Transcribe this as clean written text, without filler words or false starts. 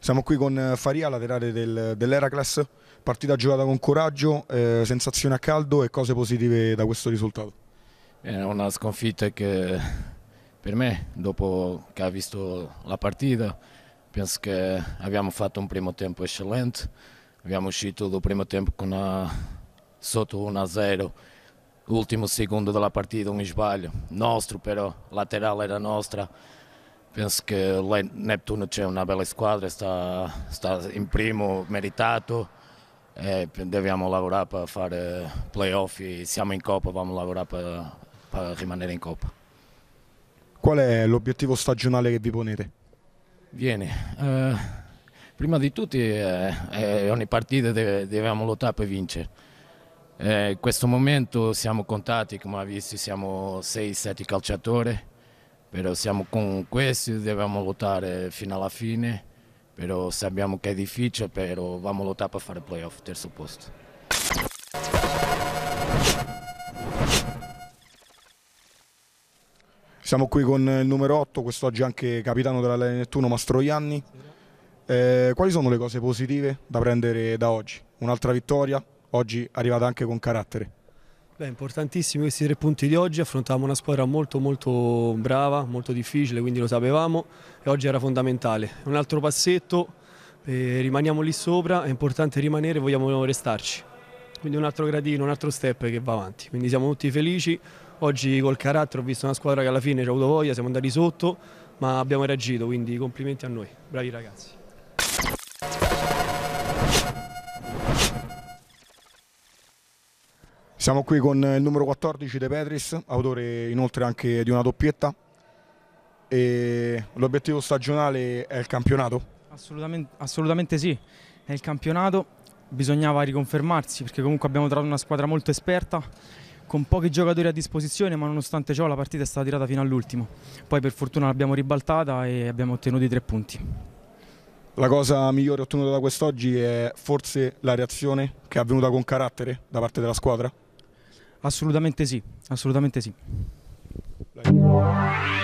Siamo qui con Faria, laterale dell'Heracles, partita giocata con coraggio, sensazioni a caldo e cose positive da questo risultato. È una sconfitta che per me, dopo che ho visto la partita, penso che abbiamo fatto un primo tempo eccellente, abbiamo uscito dal primo tempo sotto 1-0, l'ultimo secondo della partita un sbaglio, nostro però, laterale era nostra. Penso che il Neptuno c'è una bella squadra, sta in primo, meritato, e dobbiamo lavorare per fare playoff e siamo in Coppa, dobbiamo lavorare per rimanere in Coppa. Qual è l'obiettivo stagionale che vi ponete? Prima di tutto ogni partita dobbiamo lottare per vincere. In questo momento siamo contati, come hai visto, siamo 6-7 calciatori. Però siamo con questi, dobbiamo lottare fino alla fine, però sappiamo che è difficile, però dobbiamo lottare per fare playoff, terzo posto. Siamo qui con il numero 8, quest'oggi anche capitano della Nettuno, Mastroianni. Quali sono le cose positive da prendere da oggi? Un'altra vittoria, oggi arrivata anche con carattere. Beh, importantissimi questi 3 punti di oggi, affrontavamo una squadra molto brava, molto difficile, quindi lo sapevamo e oggi era fondamentale. Un altro passetto, rimaniamo lì sopra, è importante rimanere, vogliamo restarci. Quindi un altro gradino, un altro step che va avanti, quindi siamo tutti felici. Oggi col carattere ho visto una squadra che alla fine ci ha avuto voglia, siamo andati sotto, ma abbiamo reagito, quindi complimenti a noi, bravi ragazzi. Siamo qui con il numero 14 De Petris, autore inoltre anche di una doppietta. E l'obiettivo stagionale è il campionato? Assolutamente sì, è il campionato, bisognava riconfermarsi perché comunque abbiamo trovato una squadra molto esperta, con pochi giocatori a disposizione, ma nonostante ciò la partita è stata tirata fino all'ultimo. Poi per fortuna l'abbiamo ribaltata e abbiamo ottenuto i 3 punti. La cosa migliore ottenuta da quest'oggi è forse la reazione che è avvenuta con carattere da parte della squadra? Assolutamente sì, assolutamente sì. Dai.